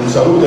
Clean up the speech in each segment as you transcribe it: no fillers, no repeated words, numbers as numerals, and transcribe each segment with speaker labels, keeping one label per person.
Speaker 1: Un saluto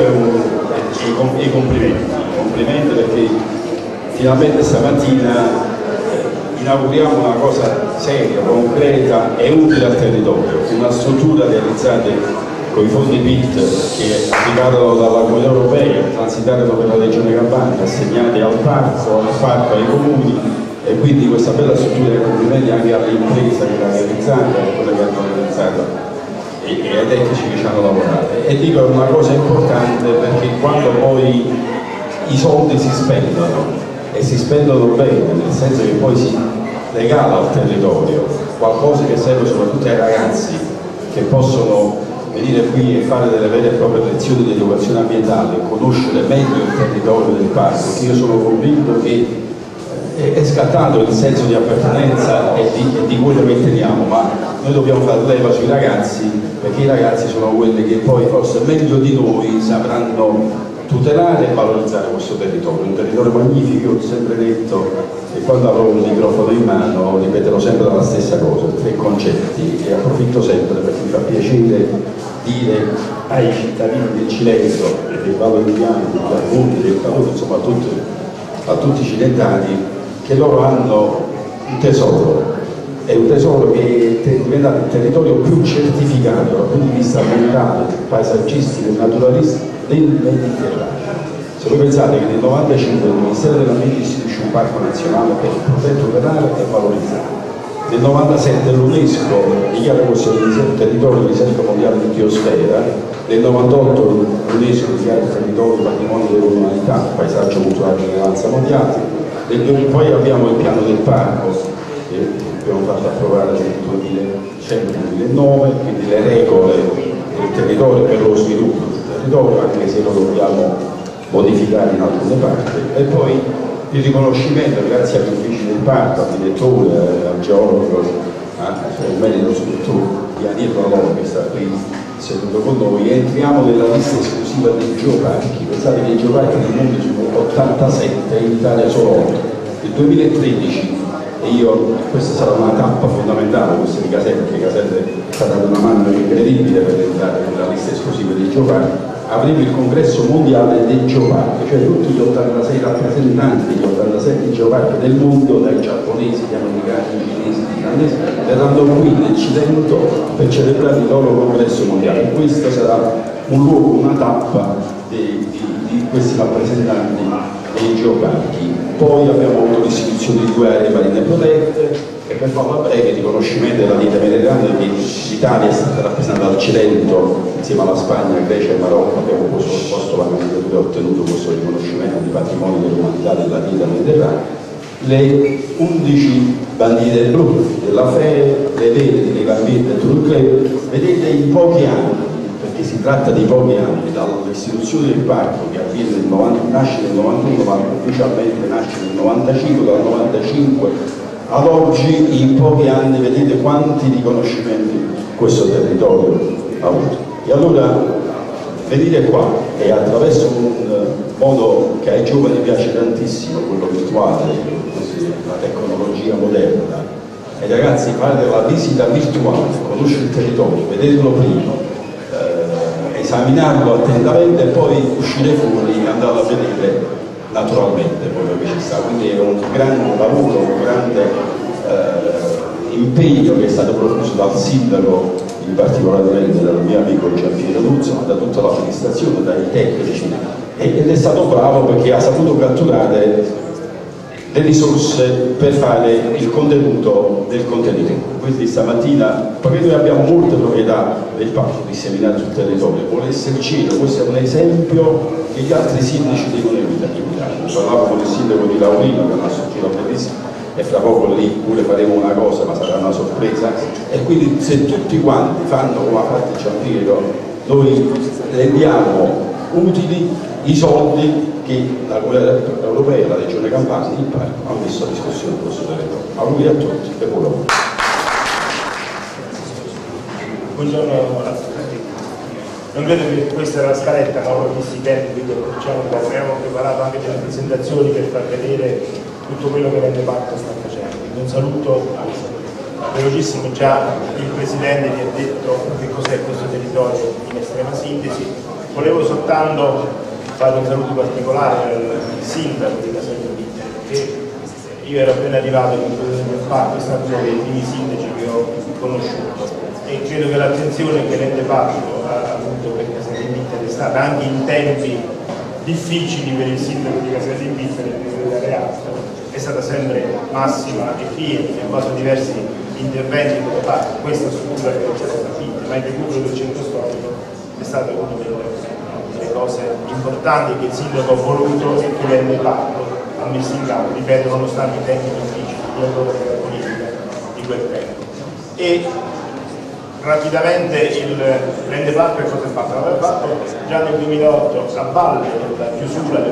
Speaker 1: e i complimenti perché finalmente stamattina inauguriamo una cosa seria, concreta e utile al territorio, una struttura realizzata con i fondi PIT che arrivarono dalla Comunità Europea, transitarono per la Regione Campania, assegnati al parco, ai comuni, e quindi questa bella struttura di complimenti anche alle imprese che l'hanno realizzata e a quelle che hanno realizzato e ai tecnici che ci hanno lavorato. E dico è una cosa importante perché quando poi i soldi si spendono e si spendono bene, nel senso che poi si regala al territorio qualcosa che serve soprattutto ai ragazzi che possono venire qui e fare delle vere e proprie lezioni di educazione ambientale, conoscere meglio il territorio del parco, che io sono convinto che è scattato il senso di appartenenza e di quello che teniamo, ma noi dobbiamo fare leva sui ragazzi, perché i ragazzi sono quelli che poi forse meglio di noi sapranno tutelare e valorizzare questo territorio, un territorio magnifico. Io ho sempre detto e quando avrò un microfono in mano ripeterò sempre la stessa cosa, 3 concetti, e approfitto sempre perché mi fa piacere dire ai cittadini del Cilento e del Vallo di Bianco, degli Arbuti, del Calore, insomma a tutti i cilentani, che loro hanno un tesoro, è un tesoro che è diventato il territorio più certificato dal punto di vista ambientale, paesaggistico e naturalistico del Mediterraneo. Se voi pensate che nel 1995 il Ministero dell'Ambiente istituisce un parco nazionale per poter tutelare e valorizzare, nel 1997 l'UNESCO dichiara questo un territorio di riserva mondiale di biosfera, nel 1998 l'UNESCO dichiara il territorio patrimonio dell'umanità, paesaggio culturale di rilevanza mondiale, poi abbiamo il piano del parco che abbiamo fatto approvare nel 2009, quindi le regole del territorio per lo sviluppo del territorio, anche se lo dobbiamo modificare in alcune parti, e poi il riconoscimento grazie agli uffici del parco, al direttore, al geologo, al merito soprattutto di Aniello Alone che sta qui seduto con noi. Entriamo nella lista esclusiva dei geoparchi. Pensate che i geoparchi nel mondo sono 87, in Italia solo 8. Nel 2013, e questa sarà una tappa fondamentale, questa di Caselle, perché Caselle sta dando una mano incredibile per entrare nella lista esclusiva dei geoparchi, avremo il congresso mondiale dei geoparchi, cioè tutti gli 86 rappresentanti degli 87 geoparchi del mondo, dai giapponesi, gli americani, i cinesi, i thailandesi, verranno qui nel Cilento per celebrare il loro congresso mondiale. Questa sarà un luogo, una tappa di questi rappresentanti dei geoparchi. Poi abbiamo avuto l'istituzione di 2 aree marine protette e per farla breve il riconoscimento della dieta mediterranea, che l'Italia è stata rappresentata al Cilento insieme alla Spagna, Grecia e Marocco, abbiamo posto la candidatura e ottenuto questo riconoscimento di patrimonio dell'umanità della dieta mediterranea. Le 11 bandiere blu della FEE, le vere dei bambini del Tour Club, vedete in pochi anni, perché si tratta di pochi anni, dall'istituzione del parco che nasce nel 91 ma ufficialmente nasce nel 95, dal 95 ad oggi, in pochi anni vedete quanti riconoscimenti questo territorio ha avuto. E allora venire qua e attraverso un modo che ai giovani piace tantissimo, quello virtuale, la tecnologia moderna, ai ragazzi fare la visita virtuale, conoscere il territorio, vederlo prima, esaminarlo attentamente e poi uscire fuori e andarlo a vedere naturalmente quello che ci sta. Quindi è un grande lavoro, un grande impegno che è stato profuso dal sindaco, in particolare dal mio amico Gianpiero Luzzo, ma da tutta l'amministrazione, dai tecnici, ed è stato bravo perché ha saputo catturare le risorse per fare il contenuto del contenuto. Quindi stamattina, perché noi abbiamo molte proprietà del parco disseminate sul territorio, vuole essere cielo, questo è un esempio che gli altri sindaci devono imitare. Parlavo con il sindaco di Laurino, che è una struttura bellissima, e fra poco lì pure faremo una cosa, ma sarà una sorpresa, e quindi se tutti quanti fanno come ha fatto Gianpiero, noi rendiamo utili i soldi che la Comunità Europea, la Regione Campania e il Parco hanno messo a discussione di questo territorio. Auguri a tutti e buon lavoro.
Speaker 2: Buongiorno a tutti. Non vedo che questa è la scaletta, ma gli stipendi, quindi abbiamo preparato anche delle presentazioni per far vedere tutto quello che Rende Parco sta facendo. Quindi un saluto velocissimo, già il Presidente vi ha detto che cos'è questo territorio in estrema sintesi. Volevo soltanto fare un saluto particolare al sindaco di Casalino, che io ero appena arrivato nel parco, è stato uno dei primi sindaci che ho conosciuto, e credo che l'attenzione che l'ente parco ha avuto per Casalino è stata, anche in tempi difficili per il sindaco di Casalino, per delle altre, è stata sempre massima e fiera. Abbiamo fatto diversi interventi per parte questa struttura che c'è stata finita, ma il recupero del centro storico è stata una delle cose importanti che il sindaco ha voluto e che l'ente parco ha messo in campo, ripeto, nonostante i tempi difficili di allora della politica di quel tempo. E rapidamente l'ente parco cosa ha fatto? L'aveva fatto già nel 2008, a valle della chiusura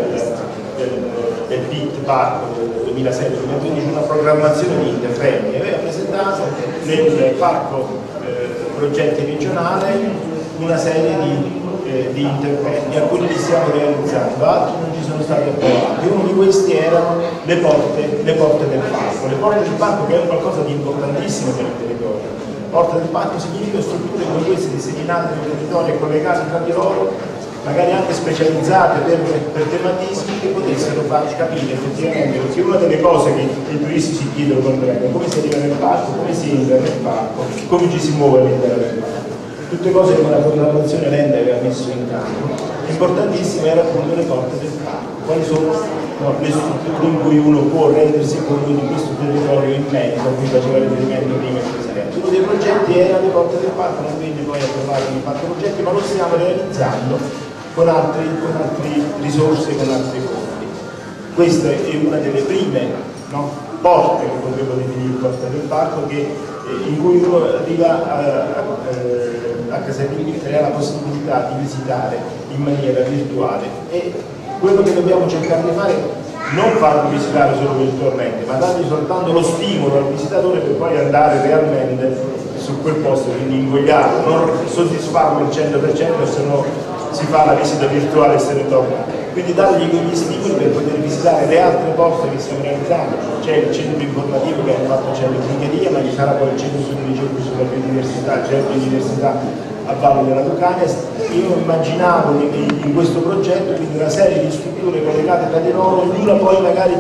Speaker 2: del PIT parco del 2007-2015, una programmazione di interventi e aveva presentato nel parco progetti regionale una serie di interventi, alcuni li stiamo realizzando, altri non ci sono stati approvati. Uno di questi erano le porte del parco. Le porte del parco, che è qualcosa di importantissimo per il territorio. Porte del parco significa strutture come queste disseminate nel territorio e collegate tra di loro, magari anche specializzate per tematismi che potessero farci capire effettivamente, perché una delle cose che i turisti si chiedono quando vengono: come si arriva nel parco, come si entra nel parco, come ci si muove all'interno del parco. Tutte cose che una programmazione l'ente aveva messo in campo. Importantissime erano appunto le porte del parco. Quali sono le strutture in cui uno può rendersi conto di questo territorio immenso a cui faceva riferimento prima il Presidente. Uno dei progetti era le porte del parco, non venne poi approvato in fatto progetti, ma lo stiamo realizzando con altre risorse, con altri fondi. Questa è una delle prime porte che potremmo definire porte del parco, in cui uno arriva a Casalino e ha la possibilità di visitare in maniera virtuale, e quello che dobbiamo cercare di fare è non farlo visitare solo virtualmente, ma dargli soltanto lo stimolo al visitatore per poi andare realmente su quel posto, quindi invogliarlo, non soddisfarlo al 100%, se no si fa la visita virtuale e se ne torna. Quindi dargli quegli stimoli per poter visitare le altre porte che stiamo realizzando. C'è il centro informativo che hanno fatto, c'è l'Ungheria, ma ci sarà poi il centro di ricerca sulla biodiversità, c'è l'università a Valle della Lucania. Io immaginavo in questo progetto quindi una serie di strutture collegate tra di loro, ognuna poi magari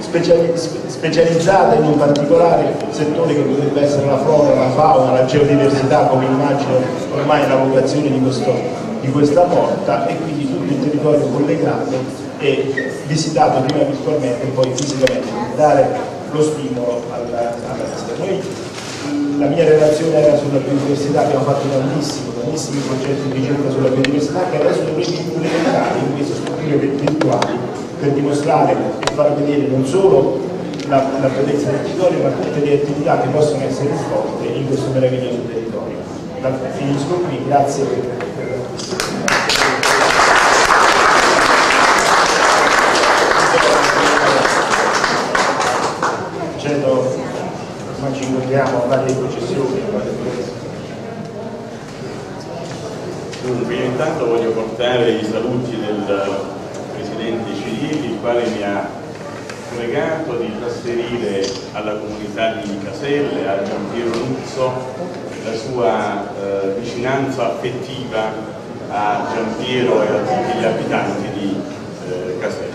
Speaker 2: specializzata in un particolare settore che potrebbe essere la flora, la fauna, la geodiversità, come immagino ormai la vocazione di questa porta, e quindi tutto il territorio collegato e visitato prima virtualmente e poi fisicamente, per dare lo stimolo alla visita. La mia relazione era sulla biodiversità, abbiamo fatto tantissimi progetti di ricerca sulla biodiversità che adesso dovremmo implementare in queste strutture virtuali per dimostrare e far vedere non solo la bellezza del territorio, ma tutte le attività che possono essere svolte in questo meraviglioso territorio. Finisco qui, grazie per ma ci incontriamo a varie processioni.
Speaker 3: Dunque, io intanto voglio portare i saluti del Presidente Cirielli, il quale mi ha pregato di trasferire alla comunità di Caselle, a Giampiero Nuzzo, la sua vicinanza affettiva a Giampiero e a tutti gli abitanti di Caselle.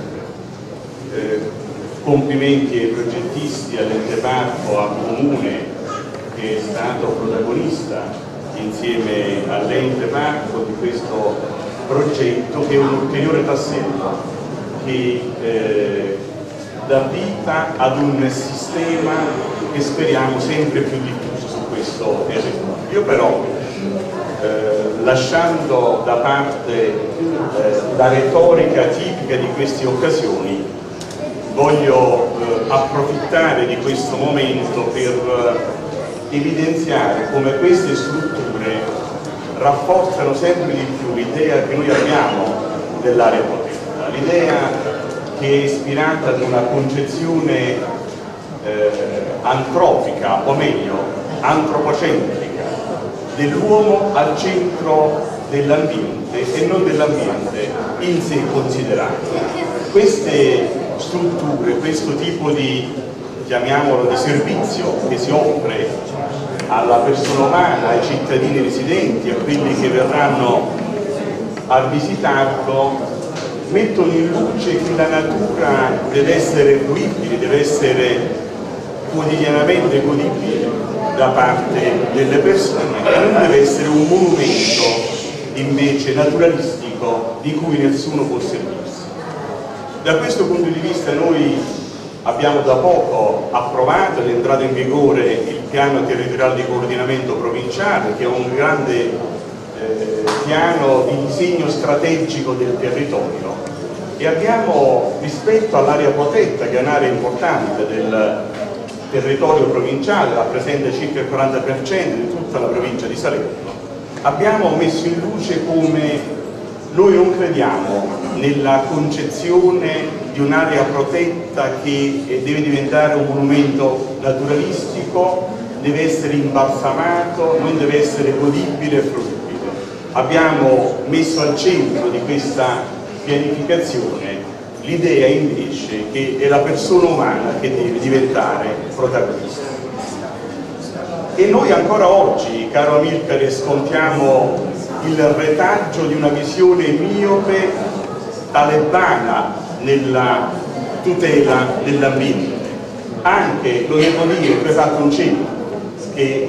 Speaker 3: Complimenti ai progettisti, all'ente parco, al comune che è stato protagonista insieme all'ente parco di questo progetto, che è un ulteriore tassello che dà vita ad un sistema che speriamo sempre più diffuso su questo territorio. Io però, lasciando da parte la retorica tipica di queste occasioni, voglio approfittare di questo momento per evidenziare come queste strutture rafforzano sempre di più l'idea che noi abbiamo dell'area protetta, l'idea che è ispirata ad una concezione antropica, o meglio antropocentrica, dell'uomo al centro dell'ambiente e non dell'ambiente in sé considerato. Queste strutture, questo tipo di, chiamiamolo, di servizio che si offre alla persona umana, ai cittadini residenti, a quelli che verranno a visitarlo, mettono in luce che la natura deve essere fruibile, deve essere quotidianamente godibile da parte delle persone e non deve essere un monumento invece naturalistico di cui nessuno può servirsi. Da questo punto di vista noi abbiamo da poco approvato ed è entrato in vigore il piano territoriale di coordinamento provinciale, che è un grande piano di disegno strategico del territorio, e abbiamo, rispetto all'area protetta, che è un'area importante del territorio provinciale, rappresenta circa il 40% di tutta la provincia di Salerno, abbiamo messo in luce come noi non crediamo nella concezione di un'area protetta che deve diventare un monumento naturalistico, deve essere imbalsamato, non deve essere godibile e fruibile. Abbiamo messo al centro di questa pianificazione l'idea invece che è la persona umana che deve diventare protagonista. E noi ancora oggi, caro Amilcare, scontiamo il retaggio di una visione miope talebana nella tutela dell'ambiente. Anche, lo devo dire, tu hai fatto un cenno, che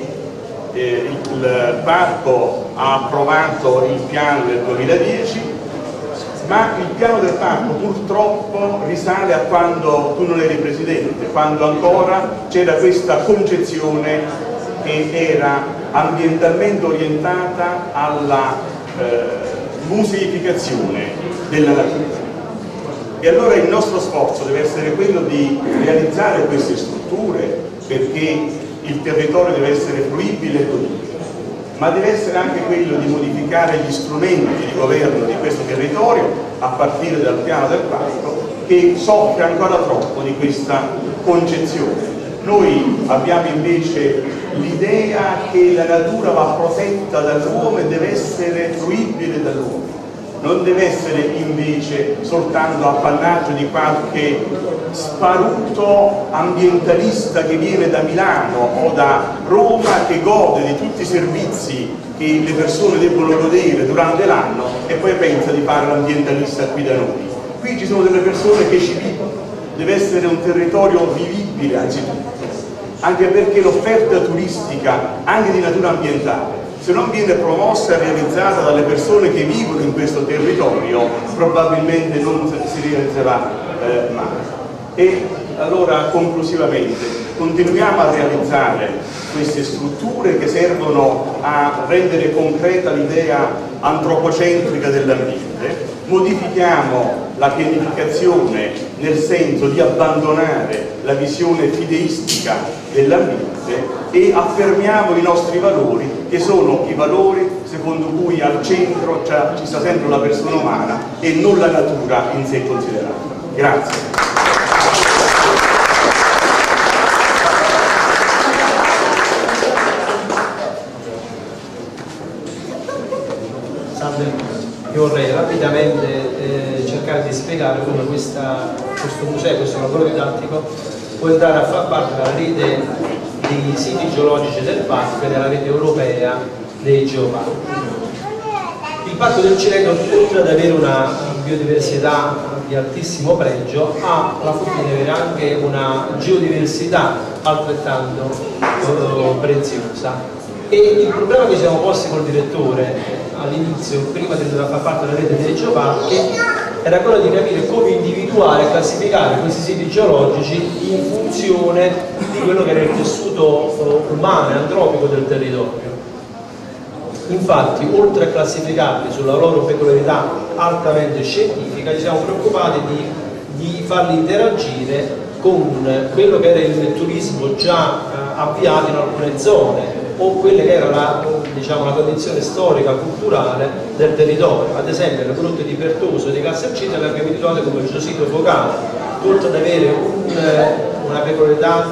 Speaker 3: il parco ha approvato il piano del 2010, ma il piano del parco purtroppo risale a quando tu non eri presidente, quando ancora c'era questa concezione che era ambientalmente orientata alla museificazione della natura. E allora il nostro sforzo deve essere quello di realizzare queste strutture, perché il territorio deve essere fruibile e godibile, ma deve essere anche quello di modificare gli strumenti di governo di questo territorio, a partire dal piano del parco, che soffre ancora troppo di questa concezione. Noi abbiamo invece l'idea che la natura va protetta dall'uomo e deve essere fruibile dall'uomo, non deve essere invece soltanto appannaggio di qualche sparuto ambientalista che viene da Milano o da Roma, che gode di tutti i servizi che le persone debbono godere durante l'anno e poi pensa di fare l'ambientalista qui da noi. Qui ci sono delle persone che ci vivono, deve essere un territorio vivibile anzitutto, anche perché l'offerta turistica anche di natura ambientale, se non viene promossa e realizzata dalle persone che vivono in questo territorio, probabilmente non si realizzerà mai. E allora, conclusivamente, continuiamo a realizzare queste strutture che servono a rendere concreta l'idea antropocentrica dell'ambiente, modifichiamo la pianificazione nel senso di abbandonare la visione fideistica dell'ambiente e affermiamo i nostri valori, che sono i valori secondo cui al centro ci sta sempre la persona umana e non la natura in sé considerata. Grazie.
Speaker 4: Io vorrei rapidamente cercare di spiegare come questo museo, questo lavoro didattico può entrare a far parte della rete dei siti geologici del parco e della rete europea dei geoparchi. Il Parco del Cilento, oltre ad avere una biodiversità di altissimo pregio, ha la fortuna di avere anche una geodiversità altrettanto preziosa. E il problema che ci siamo posti col direttore all'inizio, prima di far parte della rete dei geoparchi, era quello di capire come individuare e classificare questi siti geologici in funzione di quello che era il tessuto umano e antropico del territorio. Infatti, oltre a classificarli sulla loro peculiarità altamente scientifica, ci siamo preoccupati di farli interagire con quello che era il turismo già avviato in alcune zone, o quella che era la condizione storica, culturale del territorio. Ad esempio le grotte di Pertoso e di Castelcito le abbiamo individuate come il geosito focale, oltre ad avere una peculiarità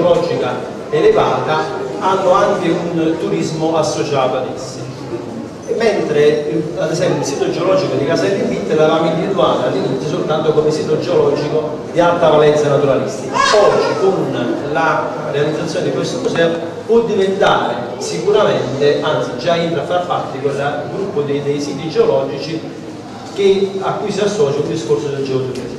Speaker 4: geologica elevata, hanno anche un turismo associato ad essi. mentre ad esempio il sito geologico di Caselli Bitte l'avevamo individuato all'inizio soltanto come sito geologico di alta valenza naturalistica. Oggi con la realizzazione di questo museo può diventare sicuramente, anzi già entra a far parte di quel gruppo dei siti geologici a cui si associa un discorso del geoturismo.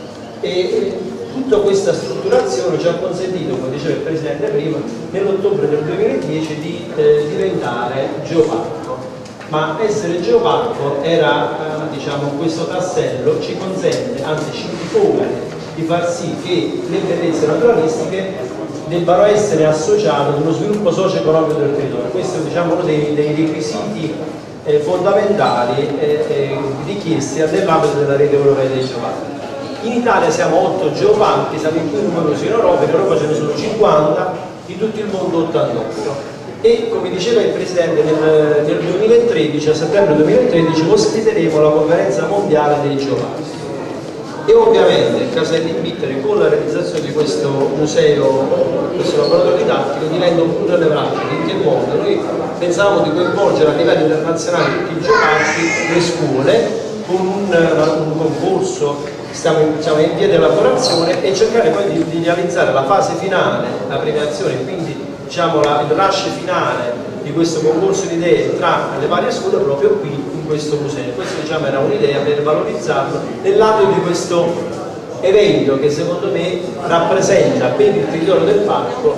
Speaker 4: E tutta questa strutturazione ci ha consentito, come diceva il Presidente prima, nell'ottobre del 2010 di diventare geoparco. Ma essere geoparco era, diciamo, questo tassello ci consente, anzi ci impone di far sì che le bellezze naturalistiche debbano essere associate ad uno sviluppo socio-economico del territorio. Questo è, diciamo, uno dei requisiti fondamentali richiesti nell'ambito della rete europea dei geoparchi. In Italia siamo 8 geoparchi, siamo i più numerosi in Europa ce ne sono 50, in tutto il mondo 88. E come diceva il Presidente nel 2013, a settembre 2013, ospiteremo la conferenza mondiale dei geoparchi. E ovviamente Caselli Bitte, con la realizzazione di questo museo, questo laboratorio didattico, diventa un punto nevralgico. In che modo? Noi pensavamo di coinvolgere a livello internazionale tutti i geoparchi, le scuole, con un concorso, siamo in via di elaborazione, e cercare poi di realizzare la fase finale, la premiazione, quindi diciamo il rush finale di questo concorso di idee tra le varie scuole proprio qui in questo museo. Questo, diciamo, era un'idea per valorizzarlo nell'ambito di questo evento che secondo me rappresenta per il territorio del parco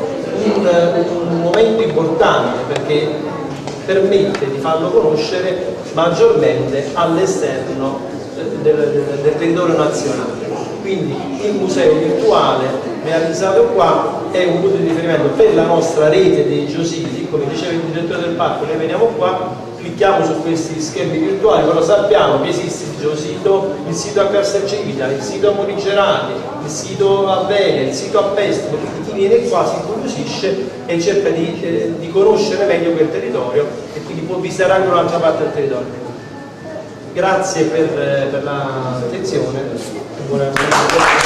Speaker 4: un momento importante, perché permette di farlo conoscere maggiormente all'esterno del territorio nazionale. Quindi il museo virtuale realizzato qua è un punto di riferimento per la nostra rete dei geositi. Come diceva il direttore del parco, noi veniamo qua, clicchiamo su questi schermi virtuali, però sappiamo che esiste il geosito, il sito a Castelcivita, il sito a Morigerati, il sito a Vega, il sito a Pestimo. Quindi chi viene qua si incuriosisce e cerca di conoscere meglio quel territorio e quindi può visitare anche un'altra parte del territorio. Grazie per l'attenzione.